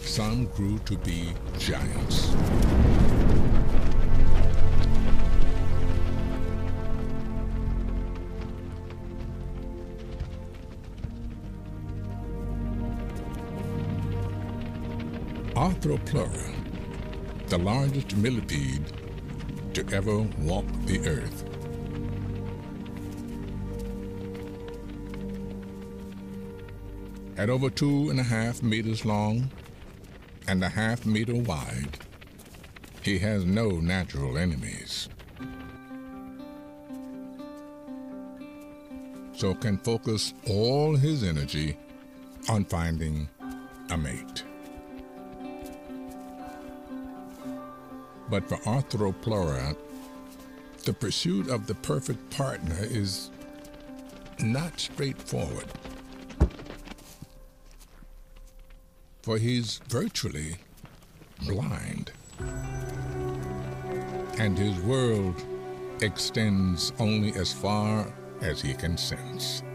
some grew to be giants. Arthropleura, the largest millipede to ever walk the earth. At over 2.5 meters long and 1/2 meter wide, he has no natural enemies, so can focus all his energy on finding a mate. But for Arthropleura, the pursuit of the perfect partner is not straightforward, for he's virtually blind, and his world extends only as far as he can sense.